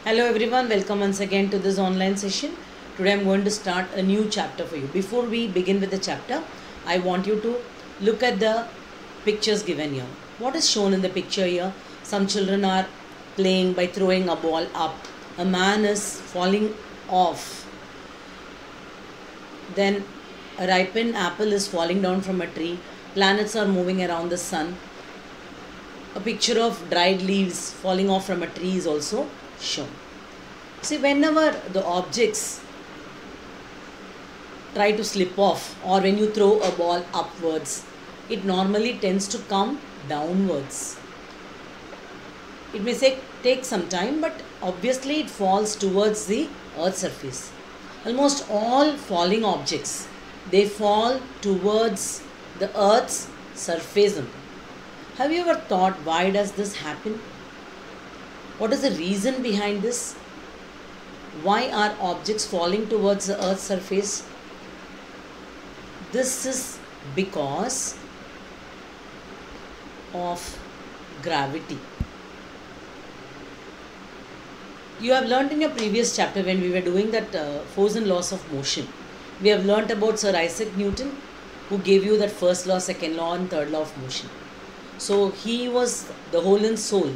Hello everyone, welcome once again to this online session. Today I'm going to start a new chapter for you. Before we begin with the chapter, I want you to look at the pictures given here. What is shown in the picture here? Some children are playing by throwing a ball up. A man is falling off. Then a ripened apple is falling down from a tree. Planets are moving around the sun. A picture of dried leaves falling off from a tree is also shown. See, whenever the objects try to slip off or when you throw a ball upwards, it normally tends to come downwards. It may take some time, but obviously it falls towards the earth's surface. Almost all falling objects, they fall towards the earth's surface only. Have you ever thought, why does this happen? What is the reason behind this? Why are objects falling towards the earth's surface? This is because of gravity. You have learnt in your previous chapter when we were doing that force and laws of motion. We have learnt about Sir Isaac Newton, who gave you that first law, second law and third law of motion. So he was the whole and soul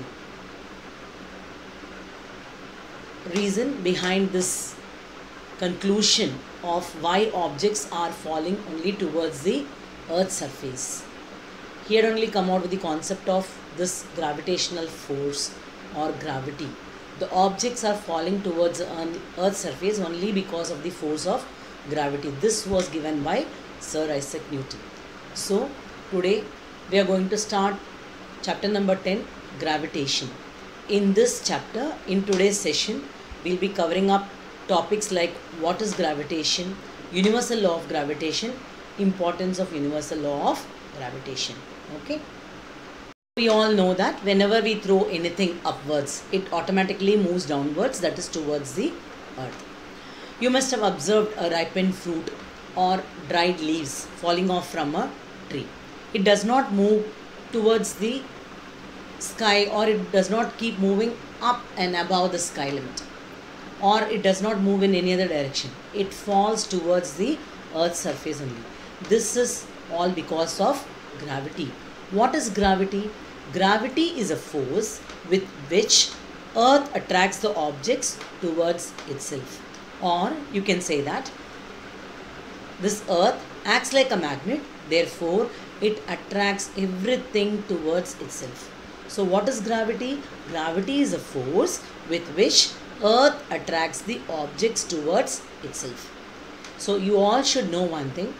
reason behind this conclusion of why objects are falling only towards the earth's surface. He had only come out with the concept of this gravitational force or gravity. The objects are falling towards the earth's surface only because of the force of gravity. This was given by Sir Isaac Newton. So today we are going to start chapter number 10, gravitation. In this chapter, in today's session, we'll be covering up topics like what is gravitation, universal law of gravitation, importance of universal law of gravitation. Okay. We all know that whenever we throw anything upwards, it automatically moves downwards, that is towards the earth. You must have observed a ripened fruit or dried leaves falling off from a tree. It does not move towards the sky, or it does not keep moving up and above the sky limit, or it does not move in any other direction. It falls towards the earth's surface only. This is all because of gravity. What is gravity? Gravity is a force with which earth attracts the objects towards itself. Or you can say that this earth acts like a magnet, therefore it attracts everything towards itself. So what is gravity? Gravity is a force with which earth attracts the objects towards itself. So you all should know one thing.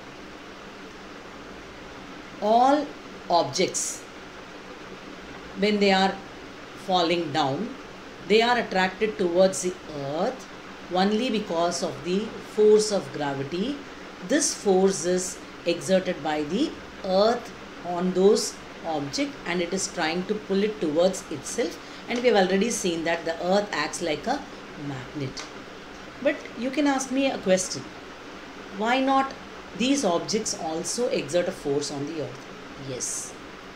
All objects, when they are falling down, they are attracted towards the earth only because of the force of gravity. This force is exerted by the earth on those objects and it is trying to pull it towards itself, and we have already seen that the earth acts like a magnet. But you can ask me a question, why not these objects also exert a force on the earth? Yes,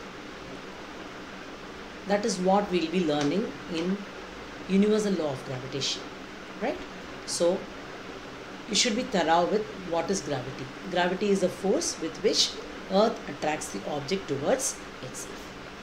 that is what we will be learning in universal law of gravitation, right? So you should be thorough with what is gravity. Gravity is a force with which earth attracts the object towards itself.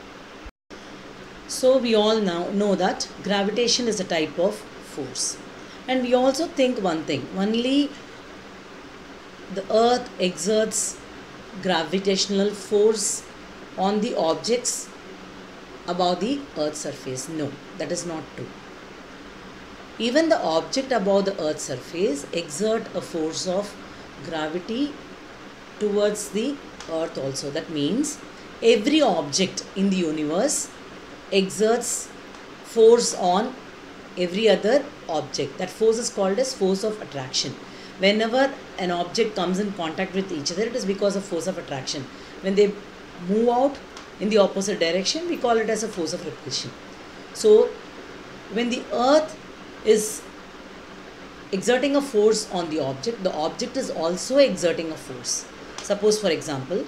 So we all now know that gravitation is a type of force, and we also think one thing, only the earth exerts gravitational force on the objects above the earth's surface. No, that is not true. Even the object above the earth's surface exert a force of gravity towards the earth also. That means every object in the universe exerts force on every other object. That force is called as force of attraction. Whenever an object comes in contact with each other, it is because of force of attraction. When they move out in the opposite direction, we call it as a force of repulsion. So when the earth is exerting a force on the object is also exerting a force. Suppose, for example,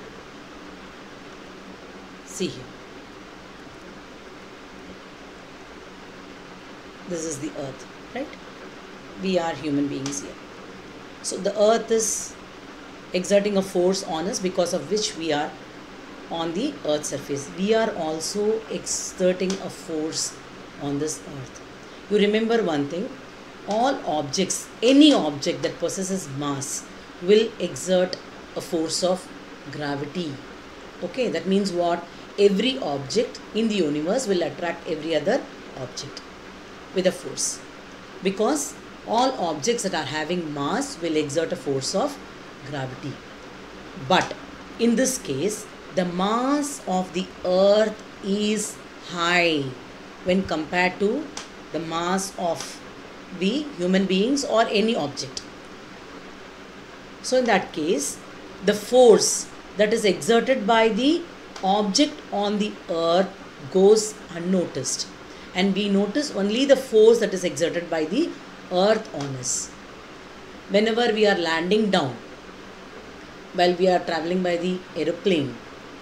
see here. this is the earth, right? We are human beings here. So the earth is exerting a force on us because of which we are on the earth's surface. We are also exerting a force on this earth. You remember one thing, all objects, any object that possesses mass will exert a force of gravity. Okay, that means what? Every object in the universe will attract every other object with a force, because all objects that are having mass will exert a force of gravity. But in this case, the mass of the earth is high when compared to the mass of the human beings or any object. So in that case, the force that is exerted by the object on the earth goes unnoticed, and we notice only the force that is exerted by the earth on us. Whenever we are landing down, while we are traveling by the aeroplane,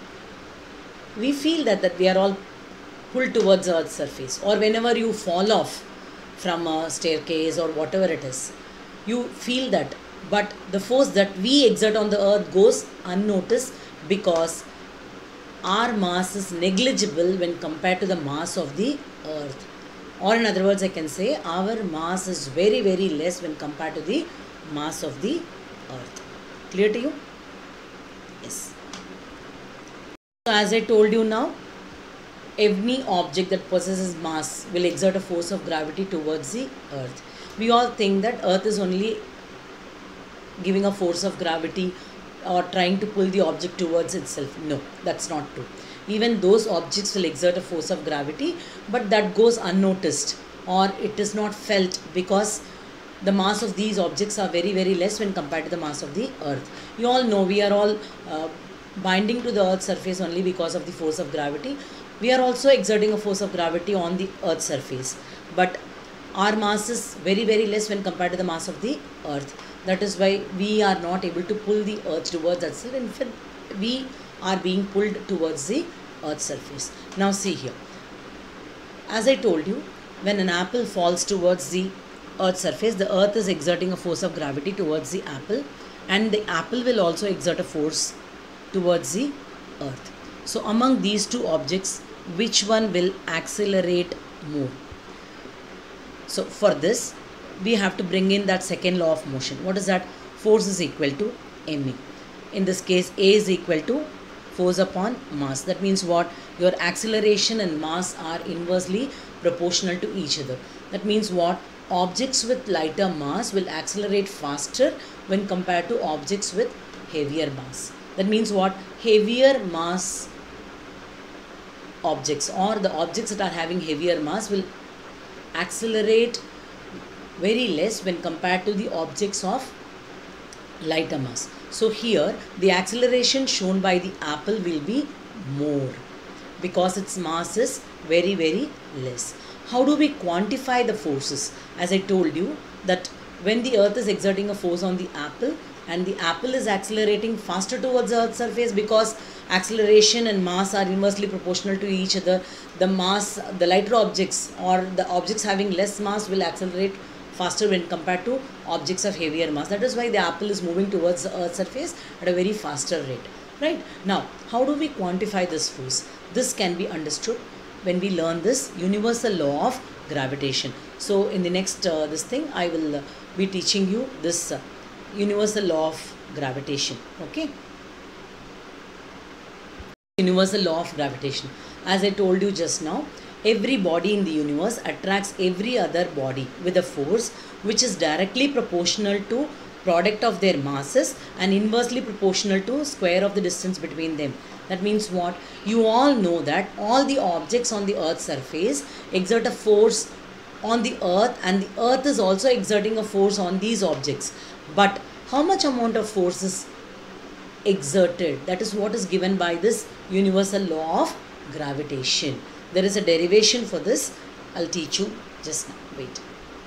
we feel that we are all pulled towards the earth's surface. Or whenever you fall off from a staircase or whatever it is, you feel that. But the force that we exert on the earth goes unnoticed because our mass is negligible when compared to the mass of the earth. Or in other words, I can say our mass is very, very less when compared to the mass of the earth. Clear to you? Yes. So as I told you now, any object that possesses mass will exert a force of gravity towards the earth. We all think that earth is only giving a force of gravity or trying to pull the object towards itself. No, that's not true. Even those objects will exert a force of gravity, but that goes unnoticed or it is not felt because the mass of these objects are very, very less when compared to the mass of the earth. You all know we are all binding to the earth's surface only because of the force of gravity. We are also exerting a force of gravity on the earth's surface, but our mass is very, very less when compared to the mass of the earth. That is why we are not able to pull the earth towards itself. In fact, we are being pulled towards the earth's surface. Now see here. As I told you, when an apple falls towards the earth's surface, the earth is exerting a force of gravity towards the apple, and the apple will also exert a force towards the earth. So among these two objects, which one will accelerate more? So for this, we have to bring in that second law of motion. What is that? Force is equal to ma. In this case, A is equal to force upon mass. That means what? Your acceleration and mass are inversely proportional to each other. That means what? Objects with lighter mass will accelerate faster when compared to objects with heavier mass. That means what? Heavier mass objects, or the objects that are having heavier mass, will accelerate very less when compared to the objects of lighter mass. So here the acceleration shown by the apple will be more because its mass is very, very less. How do we quantify the forces? As I told you that when the earth is exerting a force on the apple and the apple is accelerating faster towards the earth's surface, because acceleration and mass are inversely proportional to each other, the lighter objects or the objects having less mass will accelerate faster when compared to objects of heavier mass. That is why the apple is moving towards the earth's surface at a very faster rate. Right? Now, how do we quantify this force? This can be understood when we learn this universal law of gravitation. So in the next I will be teaching you this universal law of gravitation. Okay? Universal law of gravitation. As I told you just now, every body in the universe attracts every other body with a force which is directly proportional to product of their masses and inversely proportional to square of the distance between them. That means what? You all know that all the objects on the earth's surface exert a force on the earth, and the earth is also exerting a force on these objects. But how much amount of force is exerted? That is what is given by this universal law of gravitation. There is a derivation for this. I'll teach you just now. Wait.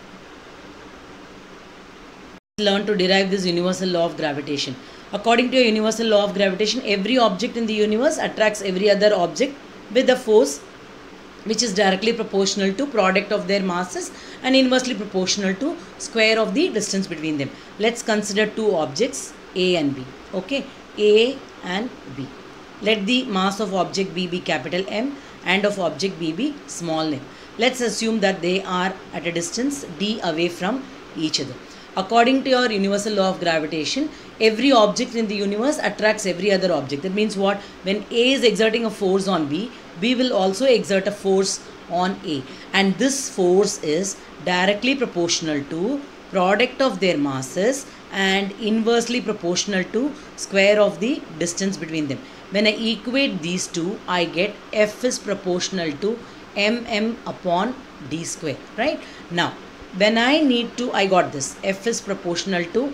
Learn to derive this universal law of gravitation. According to a universal law of gravitation, every object in the universe attracts every other object with a force which is directly proportional to product of their masses and inversely proportional to square of the distance between them. Let's consider two objects A and B. Okay, A and B. Let the mass of object B be capital M and of object B be small m. Let's assume that they are at a distance d away from each other. According to your universal law of gravitation, every object in the universe attracts every other object. That means what? When A is exerting a force on B, B will also exert a force on A. And this force is directly proportional to product of their masses and inversely proportional to square of the distance between them. When I equate these two, I get F is proportional to mm upon d square, right? Now, when I need to, I got this. F is proportional to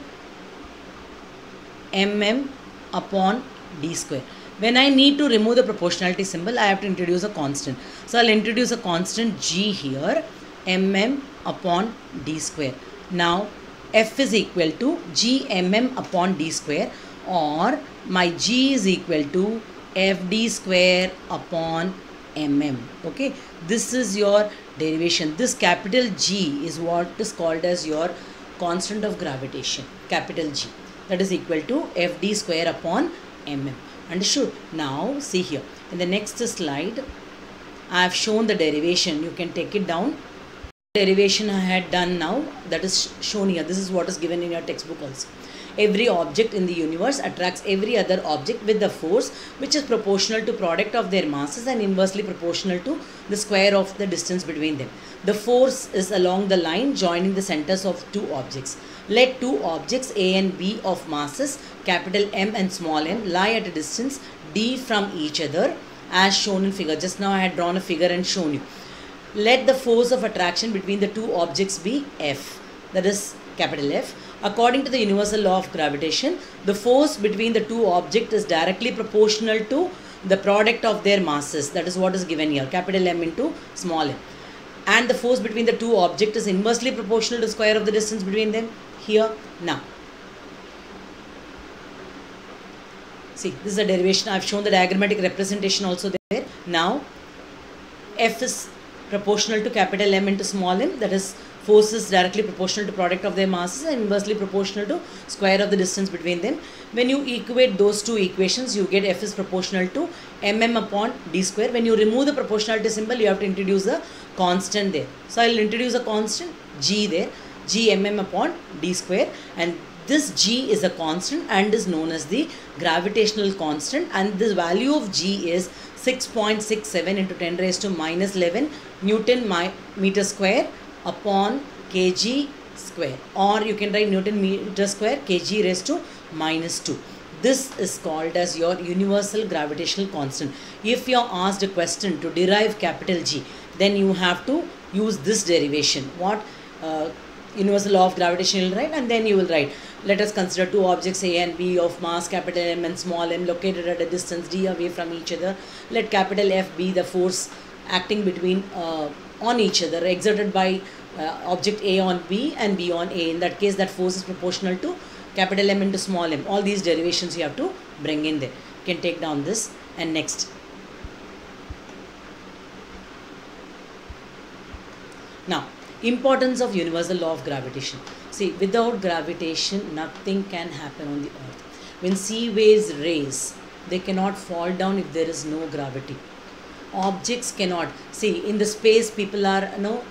mm upon d square. When I need to remove the proportionality symbol, I have to introduce a constant. So, I'll introduce a constant g here, mm upon d square. Now, F is equal to g mm upon d square, or my g is equal to fd square upon mm. Okay, this is your derivation. This capital G is what is called as your constant of gravitation, capital G, that is equal to fd square upon mm. Understood? Now see here, in the next slide I have shown the derivation. You can take it down. Derivation I had done now, that is shown here. This is what is given in your textbook also. Every object in the universe attracts every other object with the force which is proportional to product of their masses and inversely proportional to the square of the distance between them. The force is along the line joining the centers of two objects. Let two objects A and B of masses capital M and small m lie at a distance d from each other as shown in figure. Just now I had drawn a figure and shown you. Let the force of attraction between the two objects be F, that is capital F. According to the universal law of gravitation, the force between the two objects is directly proportional to the product of their masses. That is what is given here, capital M into small m. And the force between the two objects is inversely proportional to the square of the distance between them here. Now, see, this is a derivation. I have shown the diagrammatic representation also there. Now, F is proportional to capital M into small m, that is force is directly proportional to product of their masses and inversely proportional to square of the distance between them. When you equate those two equations, you get F is proportional to mm upon d square. When you remove the proportionality symbol, you have to introduce a constant there. So, I will introduce a constant g there, g mm upon d square, and this g is a constant and is known as the gravitational constant, and this value of g is 6.67 into 10 raised to minus 11 Newton meter square upon kg square, or you can write Newton meter square kg raised to minus 2. This is called as your universal gravitational constant. If you are asked a question to derive capital G, then you have to use this derivation. What? Universal law of gravitation you will write, and then you will write, let us consider two objects A and B of mass capital M and small m located at a distance d away from each other. Let capital F be the force acting between on each other exerted by object A on B and B on A. In that case, that force is proportional to capital M into small m. All these derivations you have to bring in there. You can take down this. And next, now, importance of universal law of gravitation. See, without gravitation, nothing can happen on the earth. When sea waves raise, they cannot fall down if there is no gravity. Objects cannot, see, in the space people are,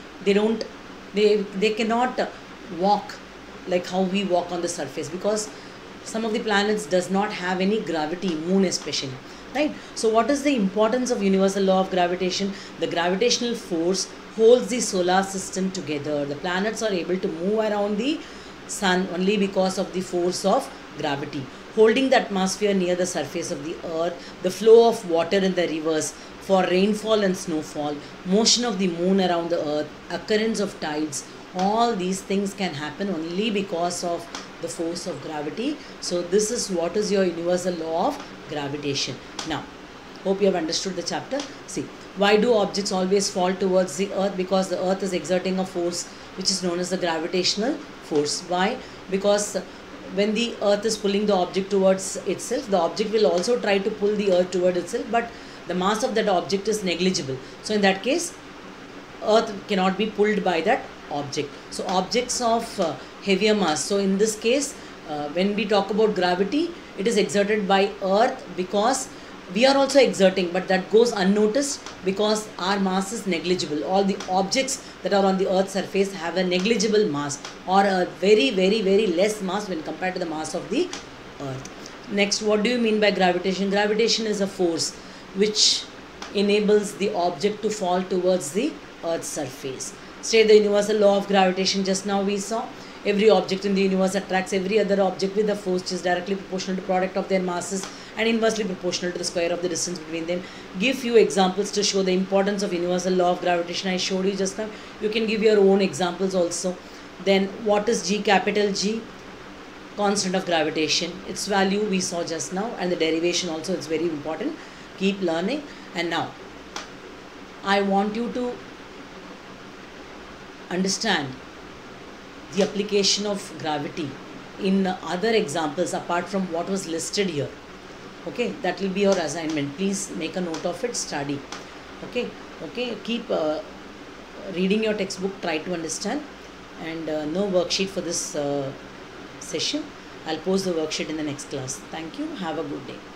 they cannot walk like how we walk on the surface, because some of the planets does not have any gravity, moon especially, right? So what is the importance of universal law of gravitation? The gravitational force holds the solar system together. The planets are able to move around the sun only because of the force of gravity, holding the atmosphere near the surface of the earth, the flow of water in the rivers for rainfall and snowfall, motion of the moon around the earth, occurrence of tides. All these things can happen only because of the force of gravity. So this is what is your universal law of gravitation. Now, hope you have understood the chapter. See, why do objects always fall towards the earth? Because the earth is exerting a force which is known as the gravitational force. Why? Because when the earth is pulling the object towards itself, the object will also try to pull the earth towards itself, but the mass of that object is negligible. So in that case, earth cannot be pulled by that object. So objects of heavier mass, so in this case when we talk about gravity, it is exerted by earth because we are also exerting, but that goes unnoticed because our mass is negligible. All the objects that are on the earth's surface have a negligible mass, or a very less mass when compared to the mass of the earth. Next, what do you mean by gravitation? Gravitation is a force which enables the object to fall towards the earth's surface. State the universal law of gravitation. Just now we saw every object in the universe attracts every other object with a force which is directly proportional to product of their masses and inversely proportional to the square of the distance between them. Give few examples to show the importance of universal law of gravitation. I showed you just now. You can give your own examples also. Then what is G? Capital G, constant of gravitation. Its value we saw just now, and the derivation also is very important. Keep learning. And now I want you to understand the application of gravity in other examples apart from what was listed here. Okay, that will be your assignment. Please make a note of it, study. Okay, keep reading your textbook, try to understand, and no worksheet for this session. I'll post the worksheet in the next class. Thank you. Have a good day.